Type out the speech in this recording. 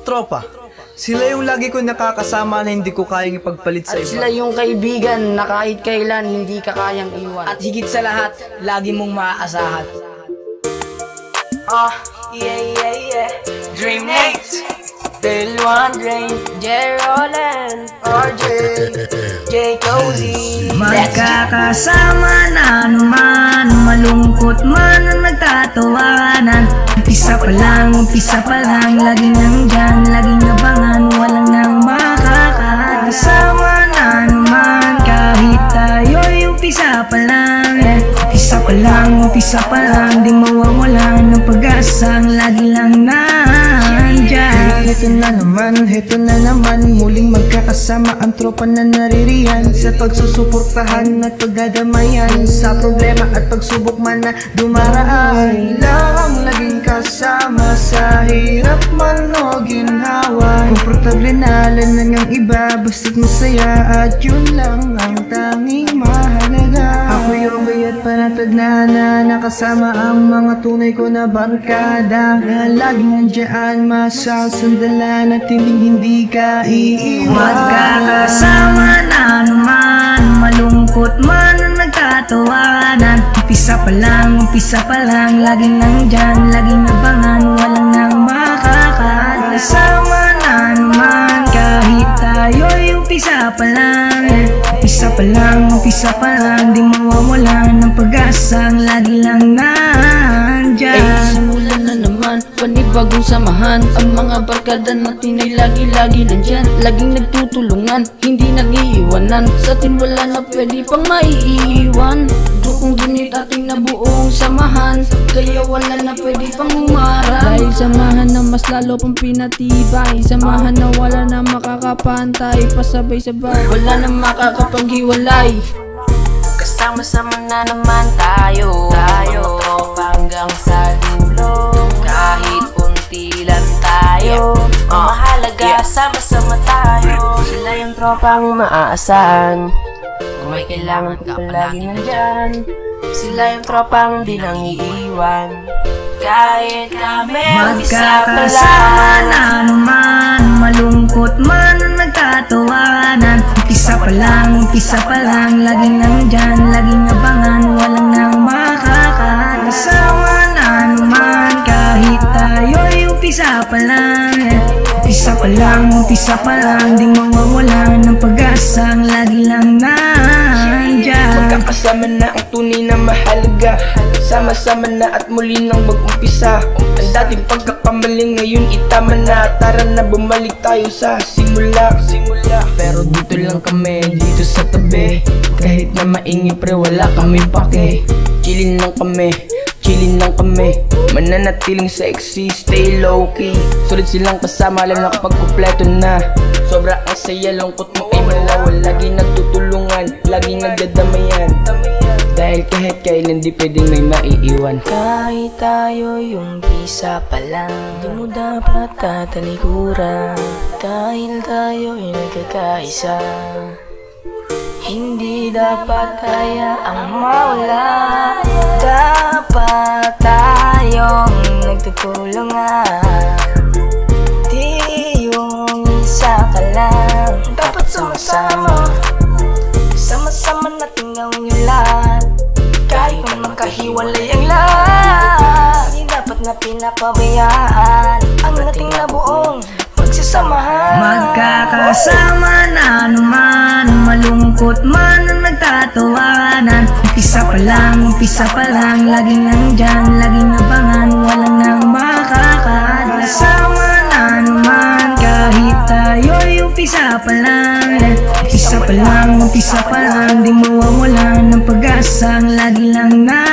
Tropa, sila yung lagi ko nakakasama na hindi ko kayang ipagpalit sa At iba. sila yung kaibigan na kahit kailan hindi ka kayang iwan. At higit sa lahat, lagi mong maaasahan. Yeah. Dreammates, Bill Wandering, J. Roland, RJ, J. Cozy. Magkakasama na naman, malungkot man ang nagtatawanan. Umpisa pa lang, laging nandyan, laging abangan, walang nang makakasama na naman. Kahit tayo'y umpisa pa lang, umpisa pa lang, di mawawala ng pag-asang lagi lang nandyan. Heto na naman, muling magkakasama ang tropa na naririyan sa pagsusuportahan at pagdadamayan sa problema at pagsubok man na dumaraan. Lang laging kasama sa hirap man o ginhawa. Komportable na lang ang iba, basta't masaya at yun lang ang tanging mahalaga. Ako yung bayat panatag na nakasama ang mga tunay ko na barkada, na laging nandiyan masasandalan at hindi ka iiwan. Magkakasama na naman, malungkot man ang nagtatawanan. Umpisa pa lang, laging nandyan, laging abangan, walang nang makakasama na naman. Kahit tayo'y umpisa pa lang, di mawawala ng pag-asang lagi lang nandyan. Simulan na naman, panibagong samahan. Ang mga barkada natin ay lagi-lagi nandyan, laging nagtutulungan, hindi nag-iiwanan. Sa atin wala na pwede pang maiiwan. Dukong ginit ating nabuong samahan, kaya wala na pwede pang humarang. Dahil samahan na mas lalo pang pinatibay, samahan na wala na makakapantay, pasabay-sabay, wala na makakapaghiwalay. Kasama-sama na naman tayo, tropa hanggang sa dulo. Kahit unti lang tayo, ang mahalaga sama-sama tayo. Sila yung tropang maaasahan, kung may kailangan ka palagi nandyan. Sila yung tropang di nang iiwan, kahit kami Magkakasama na naman, malungkot man ang nagtatawanan. Umpisa pa lang, laging nandyan, laging abangan, walang nang makakasama na naman. Kahit tayo'y umpisa pa lang, di mawawala ng pag-asang lagi lang nandyan. Magkakasama na ang tunay na mahalaga, sama-sama na at muli nang mag-umpisa. Ang dating pagkakamali ngayon itama na, tara na bumalik tayo sa simula. Pero dito lang kami, dito sa tabi, kahit na maingi pre wala kami pake. Chillin lang kami, mananatiling sexy, stay low-key. Sulit silang kasama, alam na kapag kumpleto na. Sobra ang saya, lungkot mo ay malawal, laging nagtutulungan, laging nagdadamayan. Dahil kahit kailan di pwedeng may maiiwan. kahit tayo'y umpisa pa lang, di mo dapat tatalikuran. Dahil tayo'y nagkakaisa, hindi dapat hayaang mawala. Dapat tayong nagtutulungan, di yung isa ka lang. Dapat sama-sama natin gawin yung lahat, kahit kung magkahiwalay ang lahat. Hindi dapat na pinapabayaan ang ating nabuong pagsasamahan. Magkakasama na naman, malungkot man ang nagtatawanan. Umpisa pa lang, laging nandyan, laging abangan, walang nang makakasama na naman. Kahit tayo'y umpisa pa lang, di mawawala ng pag-asang lagi lang na